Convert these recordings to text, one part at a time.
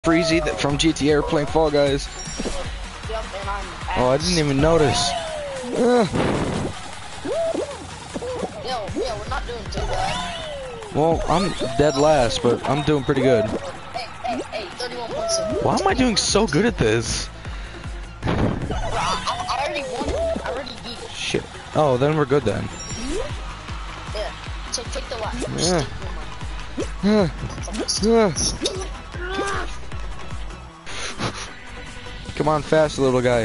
Freezy from GTA are playing Fall Guys. Yep, and I'm Oh, I didn't even notice. Yo, we're not doing too bad. Well, I'm dead last, but I'm doing pretty good. Hey, 31.6. Why am I doing so good at this? I already won it. I already beat it. Shit. Oh, then we're good then. Yeah, so take the left. Come on, fast, little guy.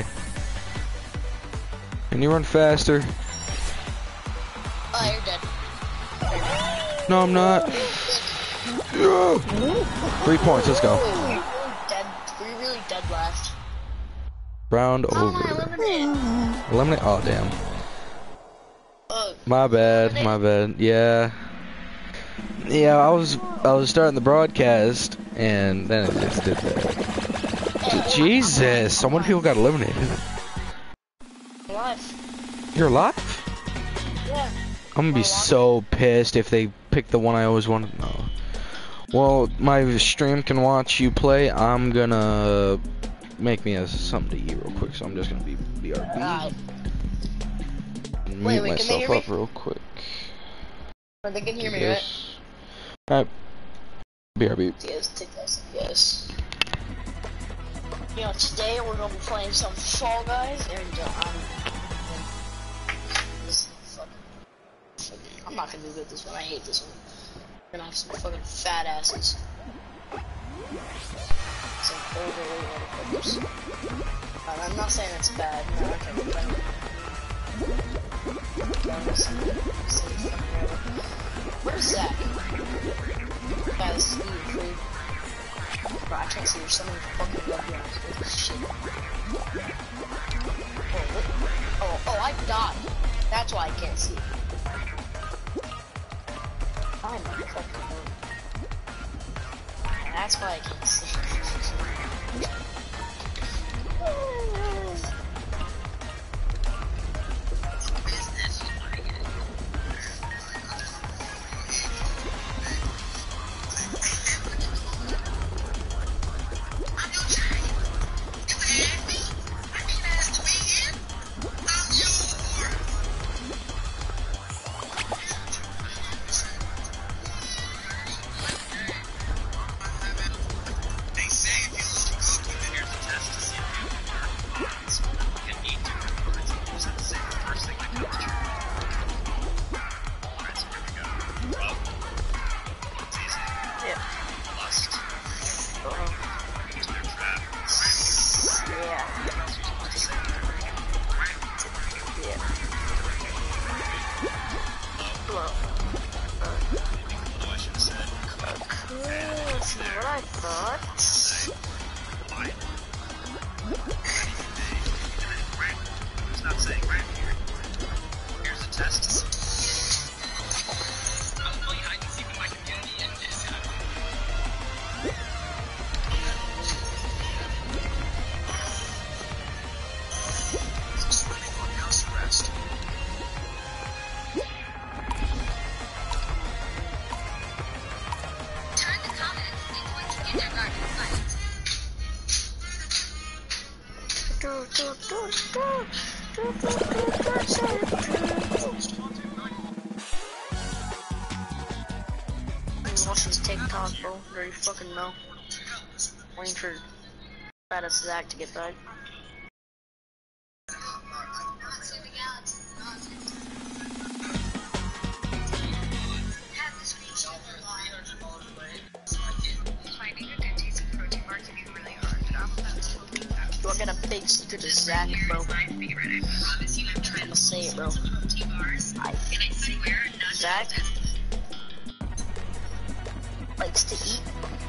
Can you run faster? Oh, you're dead. No, I'm not. 3 points, let's go. Dead. We're really dead last. Round over. Eliminate? Oh, damn. My bad. Yeah. Yeah, I was starting the broadcast, and then it just did that. Jesus, so many people got eliminated. Alive. You're alive? Yeah. I'm gonna be so pissed if they pick the one I always wanted to know. Well, my stream can watch you play. I'm gonna make me something to eat real quick, so I'm just gonna be BRB. Mute myself up real quick. Or they can hear me, right? Alright. BRB. Yes, take this. Yes. You know, today we're gonna be playing some Fall Guys, and I'm not gonna do good this one. I hate this one. We're gonna have some fucking fat asses. Some overly motherfuckers. I'm not saying it's bad. No, okay, where's Zach? Guys, free. Bro, I can't see. There's so many fucking webcams. Holy shit. Oh, I died. That's why I can't see. I'm fucking hurt. That's why I can't see. TikTok, bro. There you fucking know. Waiting for fattest Zach to get back. Do I get a big sticker to Zach, bro? I'ma say it, bro. Zach likes to eat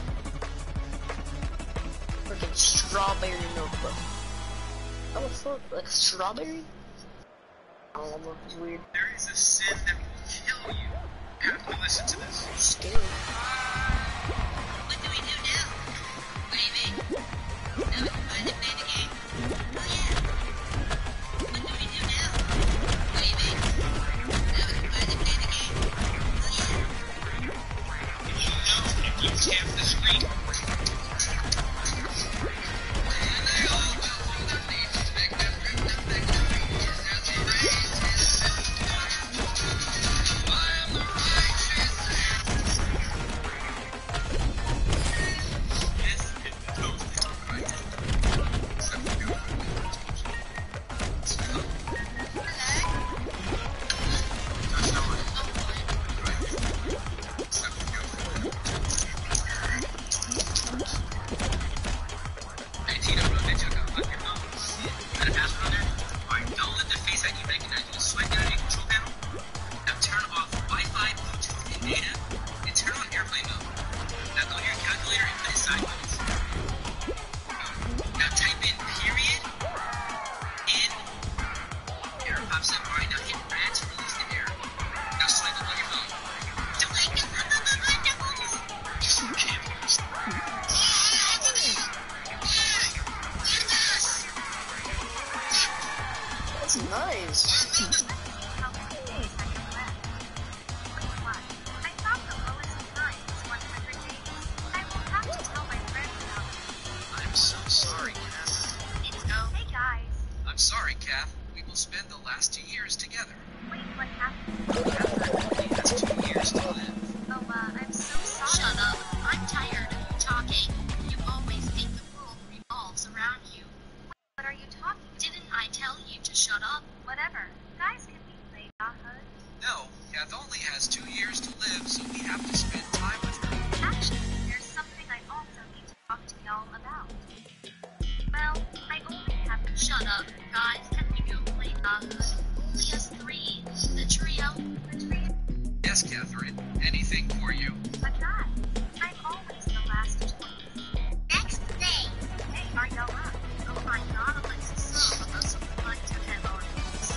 freaking strawberry milk, bro. What the fuck? Like strawberry? I don't know, it's weird. There is a sin that will kill you after you listen to this. It's scary. What do we do now? What do you mean? No, we can play the game. Oh yeah. What do we do now? What do you mean? No, we can play the game. Oh yeah. If you tap the screen, Nice. How many days have you left? 21. I thought the lowest time was 100 days. I will have to tell my friends about it. I'm so sorry, Kath. Hey guys. I'm sorry, Kath. We will spend the last 2 years together. Wait, what happened? Kath only has 2 years to live. Oh, I'm so sorry. Shut up. I'm tired of you talking. You always think the world revolves around you. What are you talking? Didn't I tell you to shut up? Whatever. Guys, can we play Yahoo? No, Kath only has 2 years to live, so we have to spend time with her. Actually, there's something I also need to talk to y'all about. Well, I only have to shut up. Guys, can we go play Yahoo? Only us three. The trio. The trio. Yes, Catherine. Anything for you. But guys, I'm always the last choice. Next thing. Hey, are y'all up? Oh my god, Alexis, some of us would like to have our things.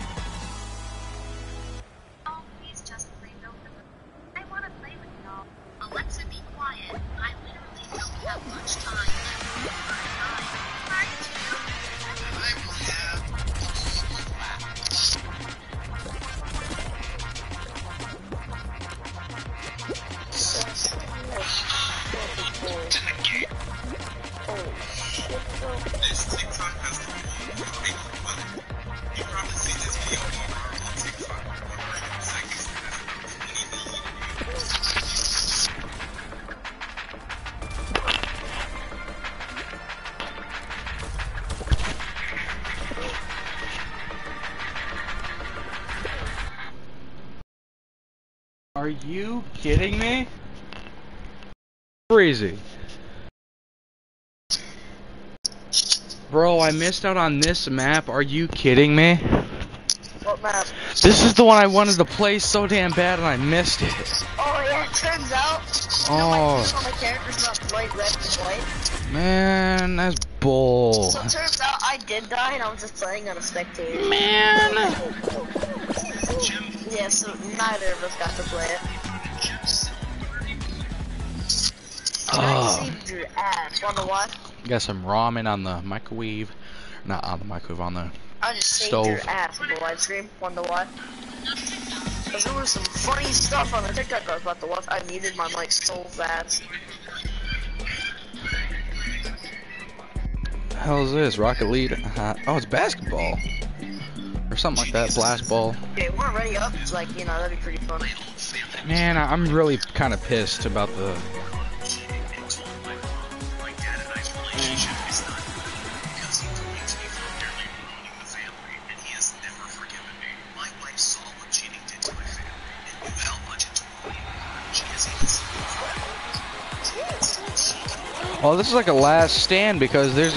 Oh, please just play Build the Room. I want to play with y'all. Alexa, be quiet. I literally don't have much time left. Part 2. I will have this TikTok has to be you probably see this video on TikTok. 100 seconds has 20 million views. Are you kidding me? Crazy. Bro, I missed out on this map. Are you kidding me? What map? This is the one I wanted to play so damn bad and I missed it. Oh yeah, it turns out. Oh. My character's not white, red, and white. Man, that's bull. So it turns out I did die and I was just playing on a spectator. Man. Yeah, so neither of us got to play it. Oh. I saved your ass. Wanna what? Got some ramen on the microwave. Not on the microwave, on the I just saved stove. your ass with the live stream. Wonder what? Because there was some funny stuff on the TikTok I was about to watch. I needed my mic so fast. The hell is this? Rocket League? Oh, it's basketball. Or something like that. Blast ball. Okay, we're already up. It's like, you know, that'd be pretty fun. Man, I'm really kind of pissed about the... My dad and I's relationship is not good because he believes me for nearly ruining the family, and he has never forgiven me. My wife saw what cheating did to my family and knew how much it took me. She has even seen Oh, this is like a last stand because there's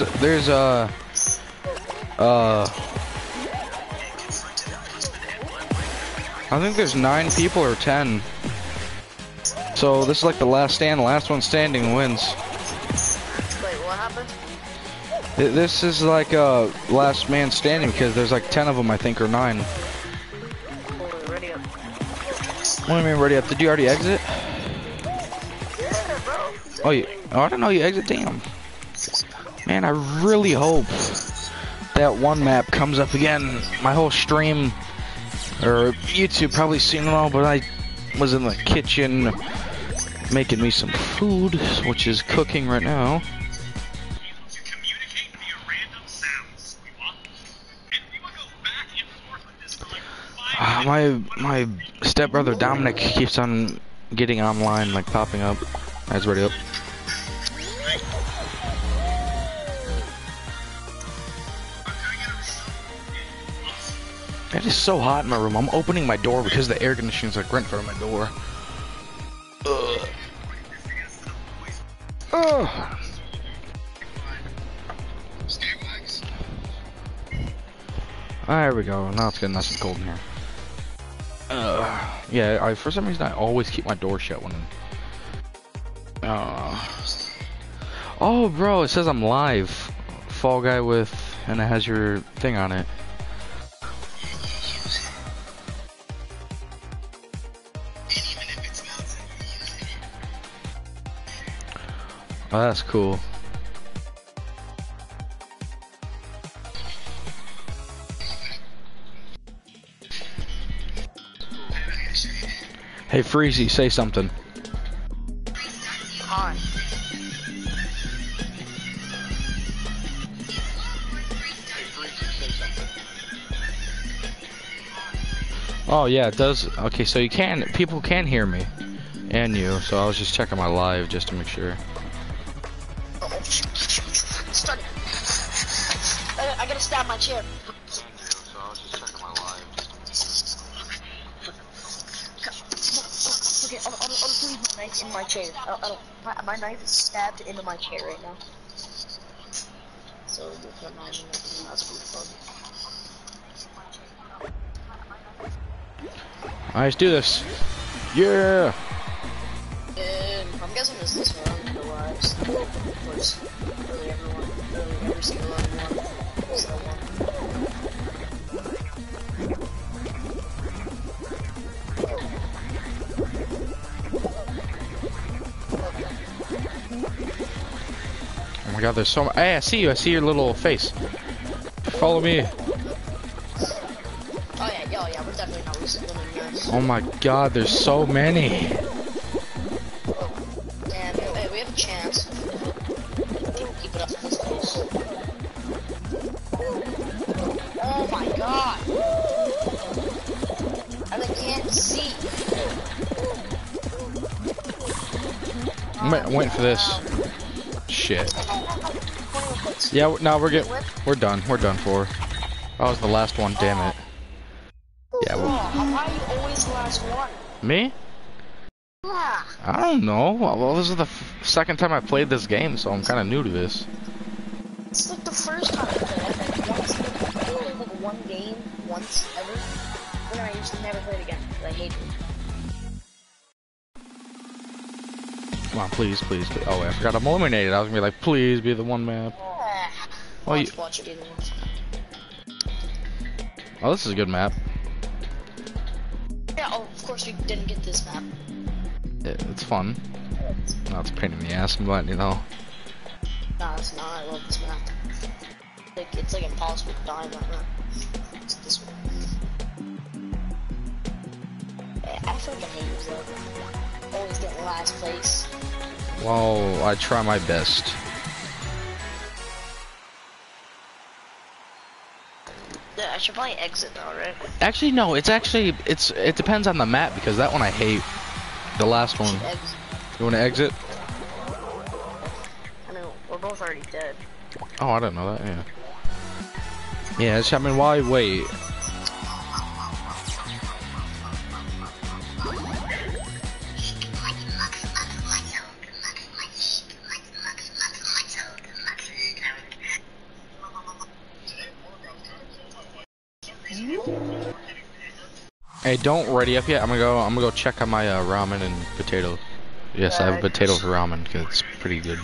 I think there's 9 people or 10. So this is like the last stand. The last one standing wins. Wait, what happened? This is like last man standing because there's like 10 of them, I think, or 9. Oh, ready up. What do you mean ready up? Did you already exit? Yeah, bro. Oh, I don't know you exit. Damn. Man, I really hope that one map comes up again. My whole stream, or YouTube probably seen it all, but I was in the kitchen making me some food, which is cooking right now. to communicate via random sounds. We want, and we will go back and forth with this for like 5 My stepbrother Dominic keeps on getting online, like popping up. That's ready up. It is so hot in my room. I'm opening my door because the air conditioning's like right in front of my door. Ugh. Ugh. There we go. Now it's getting nice and cold in here. Yeah, for some reason I always keep my door shut when oh, bro, it says I'm live. Fall Guy with, and it has your thing on it. Oh, that's cool. Hey, Freezy, say something. Hi. Oh yeah, it does. Okay, so people can hear me, and you. So I was just checking my live just to make sure. Oh, start it. I gotta stab my chair. So I was just checking my live. Okay, I'll leave my knife in my chair. My knife is stabbed into my chair right now. So you can imagine that's pretty fun. Alright, let's do this. Yeah. I'm guessing this is where I'm gonna lives. Of course, really every single one is the one. Oh my God, there's so. Hey, I see you. I see your little face. Follow me. Oh yeah, we're definitely not losing them in yours. Oh my God, there's so many. And hey, we have a chance. Keep it up in this case. Oh my God! I can't see. I'm waiting for this. Shit. Yeah, no, we're done. We're done for. That was the last one. Damn it. Yeah. Why are you always the last one? Me? Yeah. I don't know. Well, this is the second time I played this game, so I'm kind of new to this. It's like the first time I played it. Like once, I only like one game once ever. Then I usually never play it again because I hate it. Come on, please, please, please. Oh, wait, I forgot I'm eliminated. I was gonna be like, please be the one map. Oh, Watch it either once. Oh, this is a good map. Yeah, oh, of course we didn't get this map. It's fun. No, it's a pain in the ass, but you know. No, it's not. I love this map. It's like impossible to die in that map. It's this one. I feel like I hate this though. Always get last place. Well, I try my best. Yeah, I should probably exit now, right? Actually, no. It depends on the map because that one I hate. The last one. Exit. You want to exit? I mean, we're both already dead. Oh, I didn't know that. Yeah. Yeah. I mean, why wait? Hey, don't ready up yet. I'm gonna go check on my ramen and potato. Yes, I have potato for ramen because it's pretty good.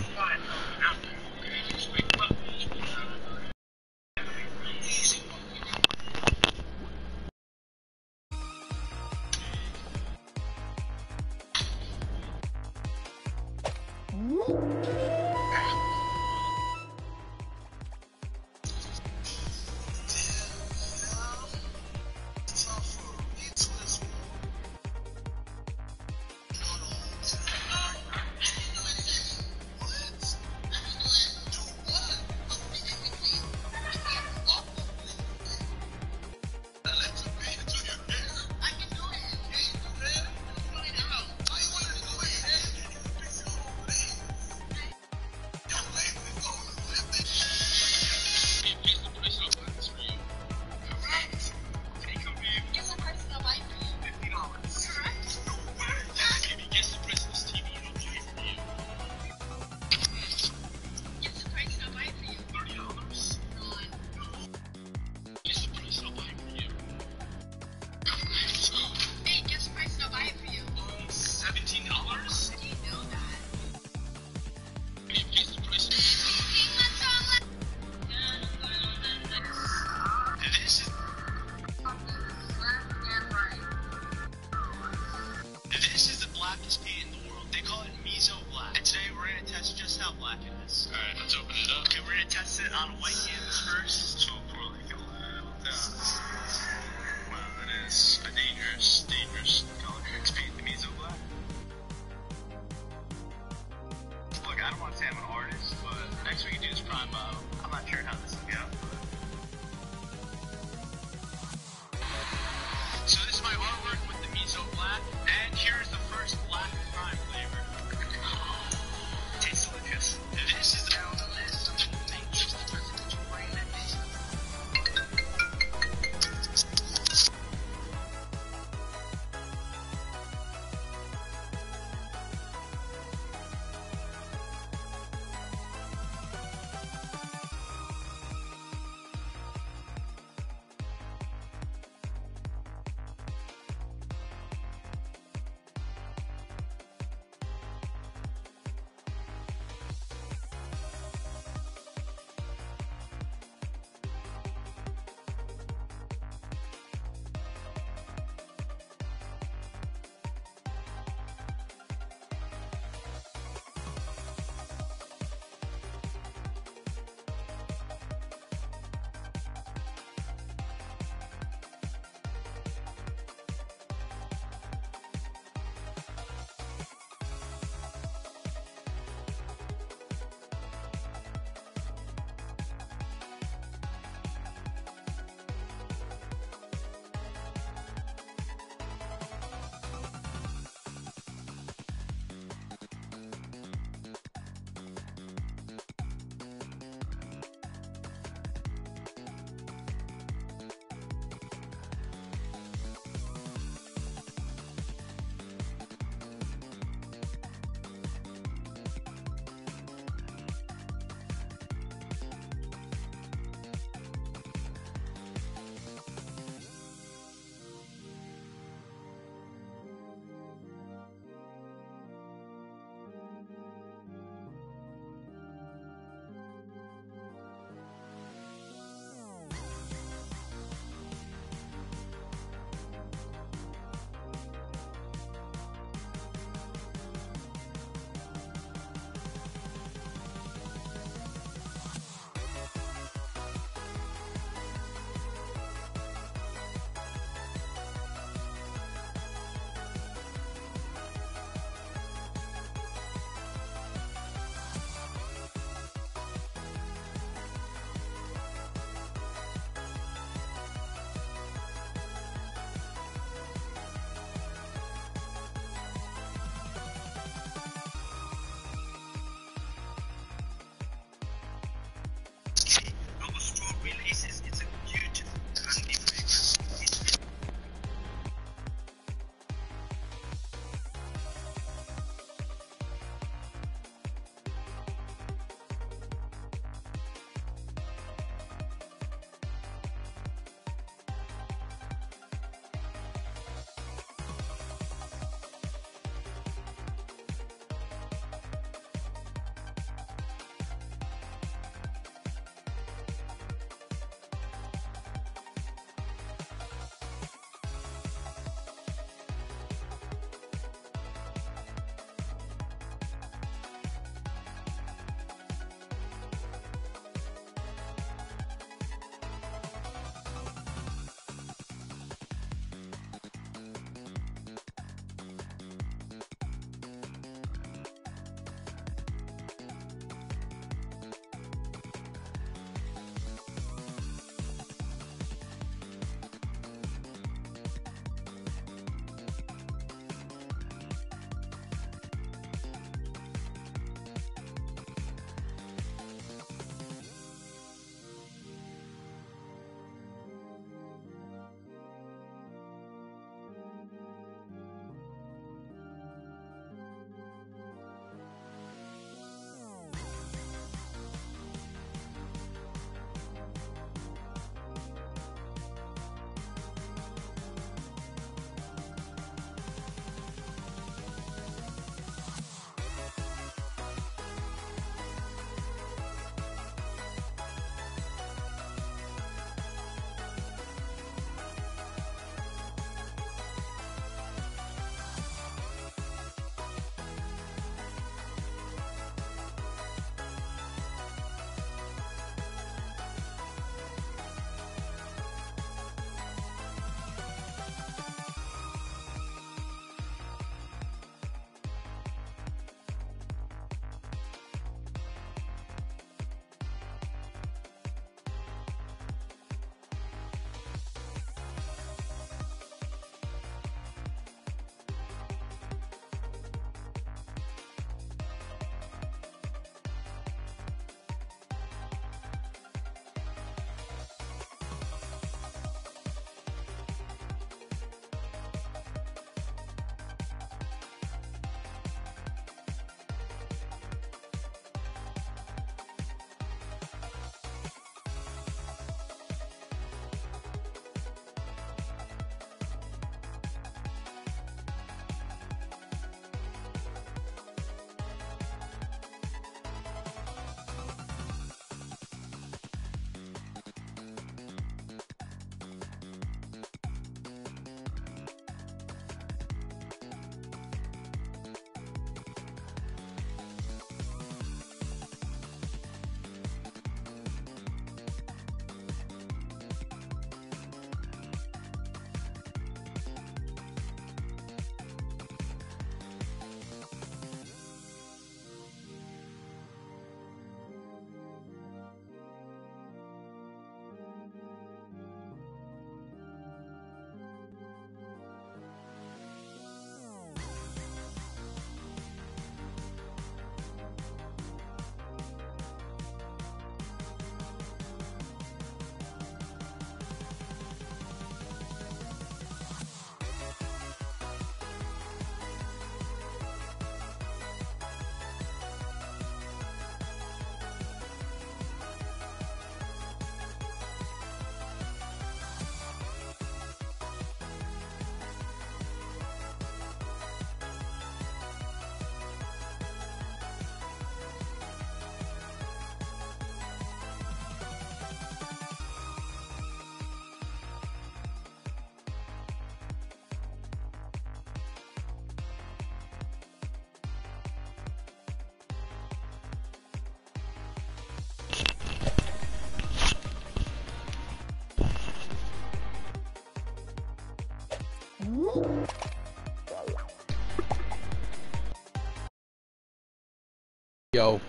Yo,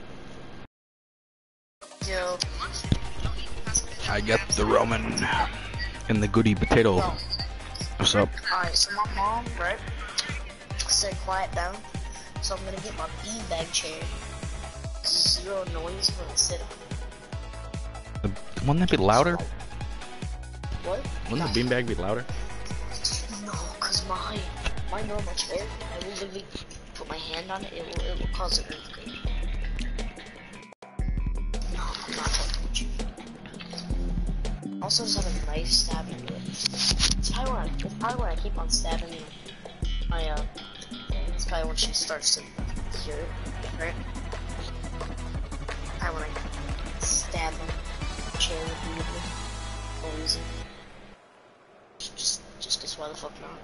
Yo. I got the Roman and the goody potato. Bro. What's up? Alright, so my mom, right, said quiet down. So I'm gonna get my beanbag chair. Zero noise when I sit on it. Wouldn't that be louder? What? Wouldn't the beanbag be louder? No, cause my normal chair, I will literally put my hand on it, it will cause an earthquake. No, I'm not fucking with you. Also just have a knife stabbing me. It's probably when I keep on stabbing my it's probably when she starts to hear it, right? Probably when I stab him chair repeatedly for no reason. Just guess why the fuck not.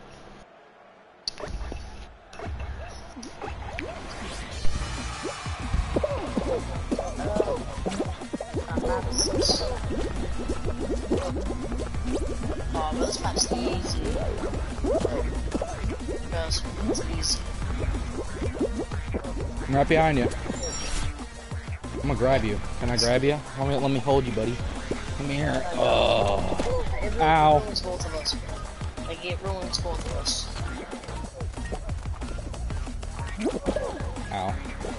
Oh, but this map's easy. Trust me, it's easy. I'm right behind you. I'm gonna grab you. Can I grab you? Let me hold you, buddy. Come here. Oh. It Ow. ruins both of us. Like, it ruins both of us. Ow.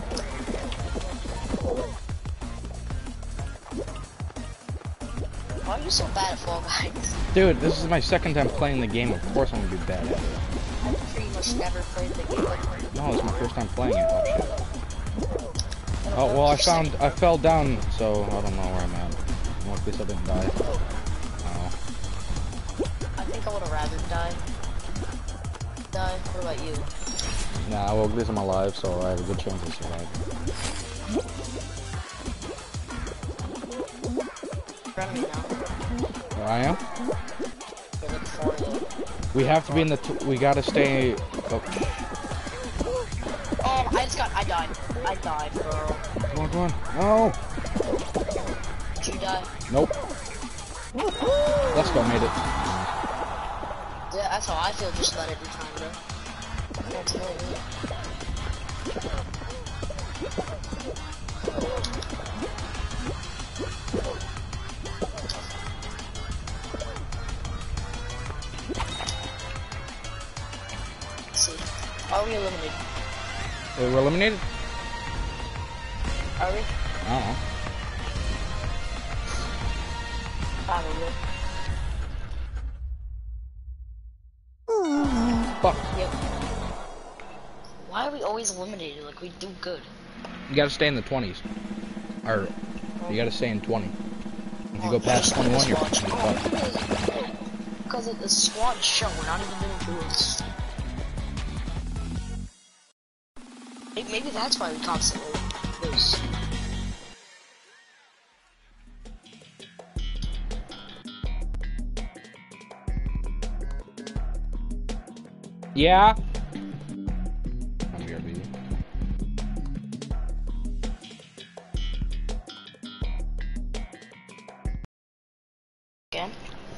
Why are you so bad at Fall Guys? Dude, this is my second time playing the game. Of course I'm gonna be bad at it. I pretty much never played the game. No, it's my first time playing it. Oh shit. Oh well, I fell down, so I don't know where I'm at. Well, at least I didn't die. Oh. I think I would have rather die. What about you? Nah, well, at least I'm alive, so I have a good chance of surviving. Run me now. Where I am? You're looking for you. We have to be in the. We gotta stay. Oh. Oh, I died. I died, bro. Come on. No. Did you die? Nope. Let's go, made it. Yeah, that's how I feel just about every time, bro. That's really weird. Let's see. Are we eliminated? We're eliminated? Are we? I don't know. Probably. Fuck. Yep. Why are we always eliminated? Like, we do good. You gotta stay in the 20s. Or, you gotta stay in 20. If you go past 21, you're fucked. Because of the squad show, we're not even doing duels. Maybe that's why we constantly lose. Yeah? I'm BRB. Again?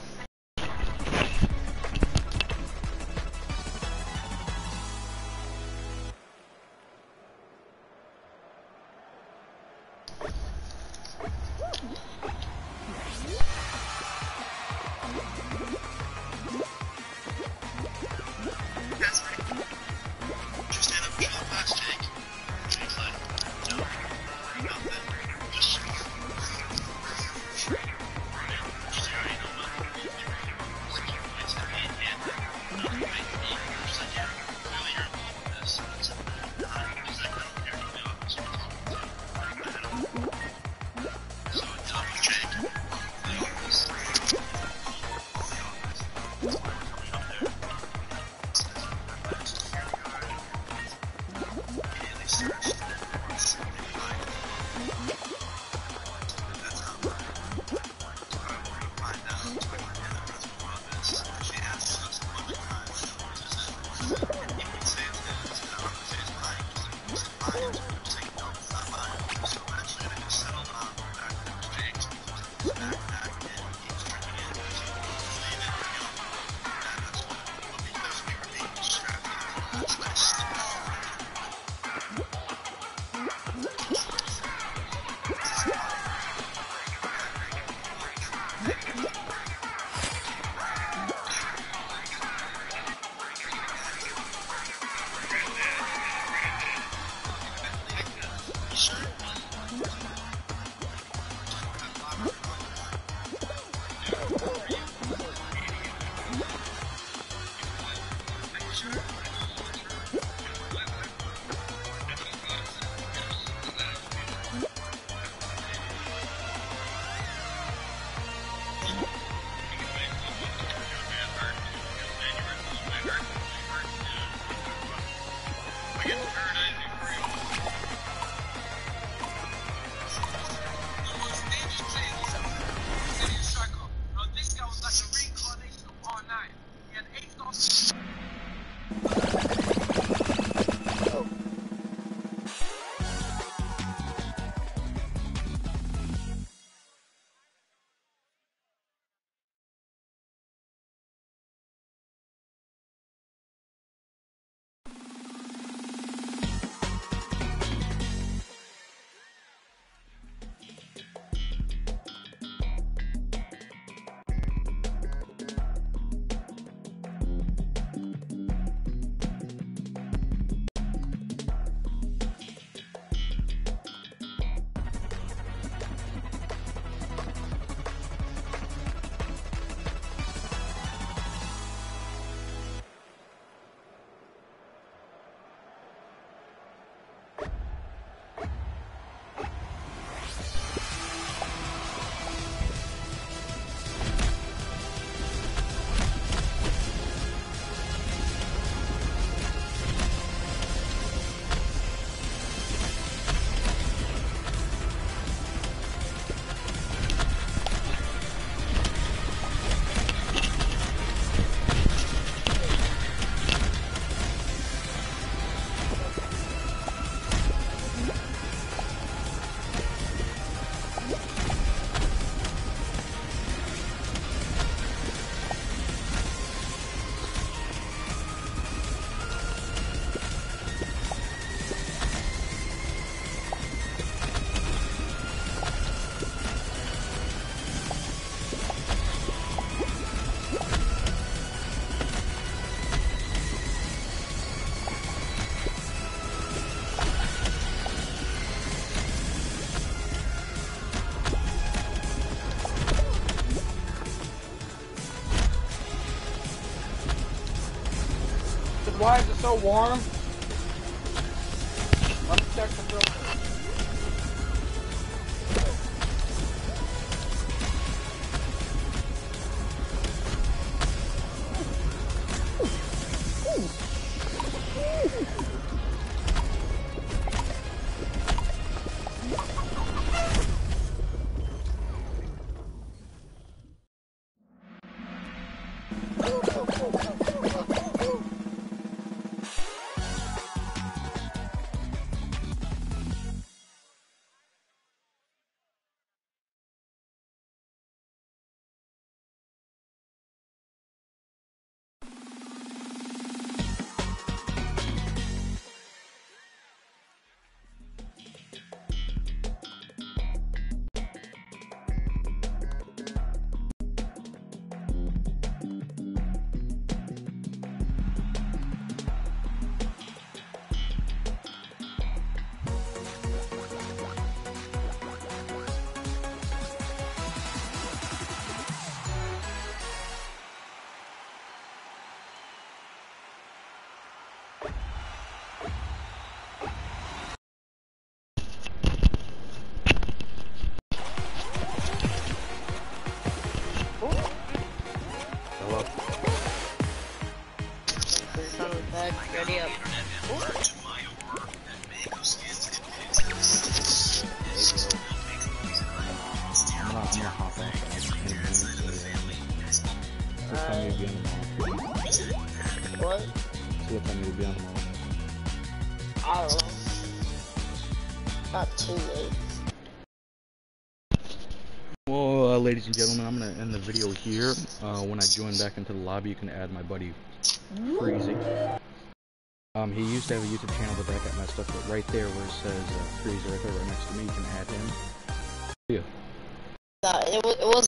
Just end up being a box tank. Jake, like, no, worry about that. Just you already know what points that made and nothing made me. Just like, yeah, clearly you're involved with this. It's like, he's like, I don't care, you know, so we're talking to you. So, it's up with Jake. They always Why is it so warm? Let me check the filter. Hello? Ready up. I'm gonna hop off. What time you be on tomorrow? What? So what time you be on tomorrow? I don't know. Not too late. Well, ladies and gentlemen, I'm gonna end the video here. When I join back into the lobby, you can add my buddy Freezy. He used to have a YouTube channel, but that got messed up. But right there where it says Freezy right there, right next to me, you can add him. Yeah. It was